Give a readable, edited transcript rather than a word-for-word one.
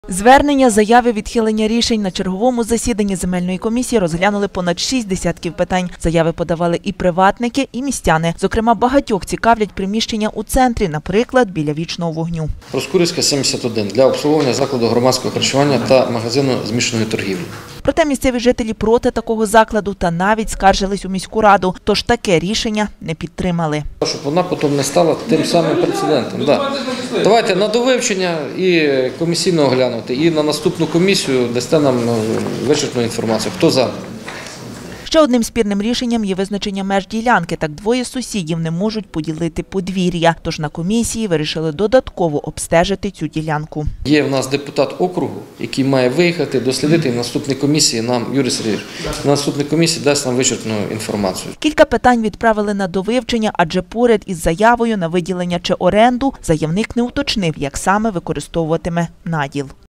Звернення, заяви, відхилення рішень на черговому засіданні земельної комісії розглянули понад 6 десятків питань. Заяви подавали і приватники, і містяни. Зокрема, багатьох цікавлять приміщення у центрі, наприклад, біля Вічного вогню. Проскурівська, 71, для обслуговування закладу громадського харчування та магазину змішаної торгівлі. Проте місцеві жителі проти такого закладу та навіть скаржились у міську раду, тож таке рішення не підтримали. Щоб вона потім не стала тим самим прецедентом. Давайте на довивчення і комісійно оглянути, і на наступну комісію дасте нам вичерпну інформацію. Хто за? Ще одним спірним рішенням є визначення меж ділянки. Так двоє сусідів не можуть поділити подвір'я. Тож на комісії вирішили додатково обстежити цю ділянку. Є в нас депутат округу, який має виїхати, дослідити, і в наступній комісії нам, Юрій Сергійович, на наступній комісії дасть нам вичерпну інформацію. Кілька питань відправили на довивчення, адже поряд із заявою на виділення чи оренду заявник не уточнив, як саме використовуватиме наділ.